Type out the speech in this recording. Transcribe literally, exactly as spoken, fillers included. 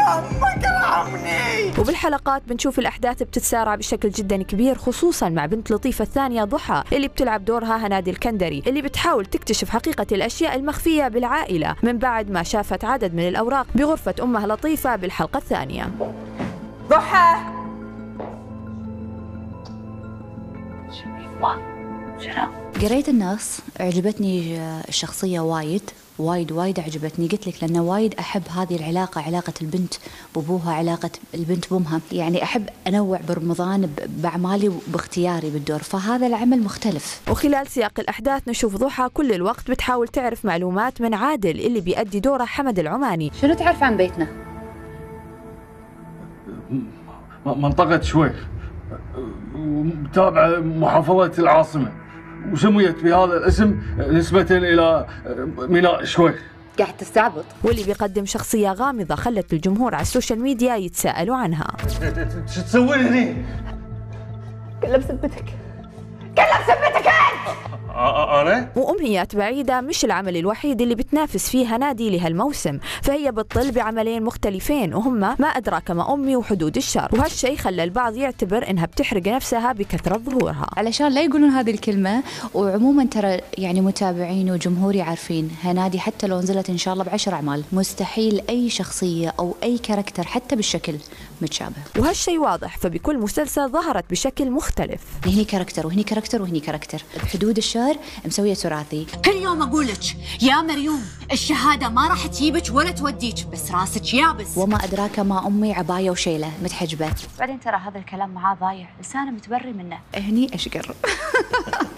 وبالحلقات بنشوف الأحداث بتتسارع بشكل جدا كبير، خصوصا مع بنت لطيفة الثانية ضحى اللي بتلعب دورها هنادي الكندري، اللي بتحاول تكتشف حقيقة الأشياء المخفية بالعائلة من بعد ما شافت عدد من الأوراق بغرفة أمها لطيفة بالحلقة الثانية. ضحى قريت النص، عجبتني الشخصية وايد وايد وايد عجبتني. قلت لك لأنه وايد أحب هذه العلاقة، علاقة البنت بأبوها، علاقة البنت بأمها. يعني أحب أنوع برمضان بأعمالي وباختياري بالدور، فهذا العمل مختلف. وخلال سياق الأحداث نشوف ضحى كل الوقت بتحاول تعرف معلومات من عادل اللي بيأدي دوره حمد العماني. شنو تعرف عن بيتنا؟ منطقة شويخ تابعة محافظة العاصمة، وسميت بهذا الاسم نسبة إلى ميناء شويخ. قاعد تستعبط. واللي بيقدم شخصية غامضة خلت الجمهور على السوشيال ميديا يتساءلوا عنها. شو تسوين هني؟ كلها بسبتك، كلها بسبتك انت. أنا؟ وأمنيات بعيدة مش العمل الوحيد اللي بتنافس فيه هنادي لهالموسم، فهي بتطل بعملين مختلفين وهما ما أدراك ما أمي وحدود الشر، وهالشيء خلى البعض يعتبر إنها بتحرق نفسها بكثرة ظهورها. علشان لا يقولون هذه الكلمة. وعموما ترى يعني متابعين وجمهوري عارفين هنادي حتى لو نزلت إن شاء الله بعشر أعمال مستحيل أي شخصية أو أي كاركتر حتى بالشكل متشابه، وهالشيء واضح، فبكل مسلسل ظهرت بشكل مختلف. هني كاركتر وهني كاركتر وهني كاركتر. بحدود الشر مسوية تراثي. كل يوم أقولك يا مريوم الشهادة ما راح تجيبك ولا توديك، بس راسك يابس. وما أدراك ما أمي عباية وشيلة متحجبة. بعدين ترى هذا الكلام معاه ضايع، لسانه متبري منه. هني أشقر.